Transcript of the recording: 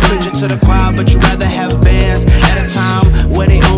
preaching to the crowd, but you rather have bands at a time where they